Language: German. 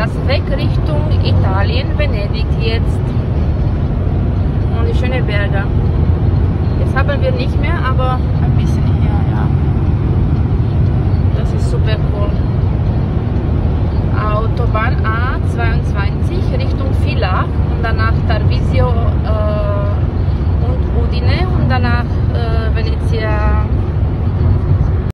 das Weg Richtung Italien, Venedig jetzt. Und die schönen Berge. Jetzt haben wir nicht mehr, aber ein bisschen hier, ja. Das ist super cool. Autobahn A22 Richtung Villach und danach Tarvisio und Udine und danach Venezia